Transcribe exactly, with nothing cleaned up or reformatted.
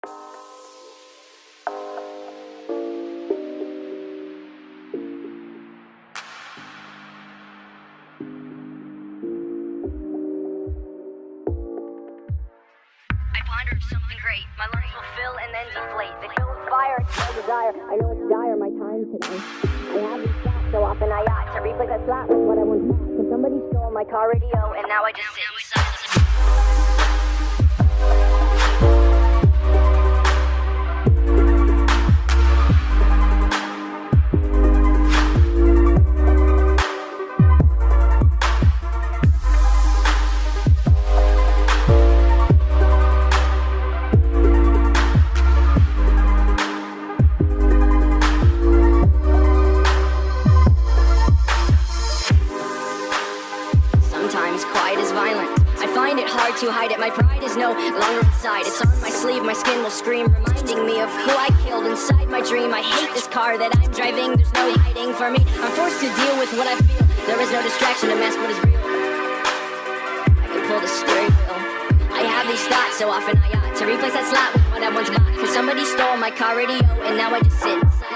Of something great. My lungs will fill and then deflate. They fill with fire, it's no desire. I know it's dire, my time today. I have these thoughts so often I ought to replace that slap with what I once thought. Cause somebody stole my car radio and now I just sit inside. To hide it, my pride is no longer inside. It's on my sleeve, my skin will scream, reminding me of who I killed inside my dream. I hate this car that I'm driving, there's no hiding for me. I'm forced to deal with what I feel. There is no distraction to mask what is real. I can pull the steering wheel. I have these thoughts so often I ought to replace that slot with what I once bought. Cause somebody stole my car radio and now I just sit inside.